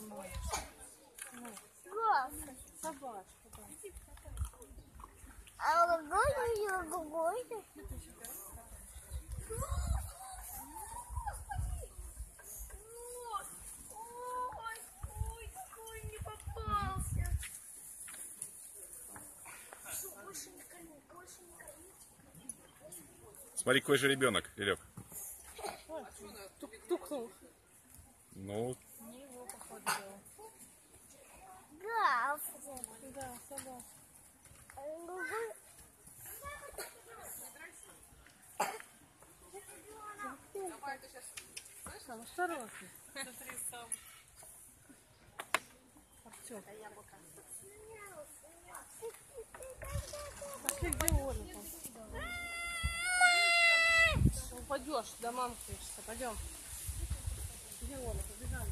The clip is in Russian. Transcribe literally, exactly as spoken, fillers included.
Нормально. Ну, собачка, да. А какой ее какой-то? Ой, ой, не попался. Больше не кормить, больше не кормить. Смотри, какой же ребенок, Илек. Тук-тукнул. Ну, Не его, походу, делал. Гав. Да, собака. Сам осторожно. Смотри, сам. Артём. Пошли, где Оля там? Упадешь, до мамки. Пойдем. Где Оля? Побежали.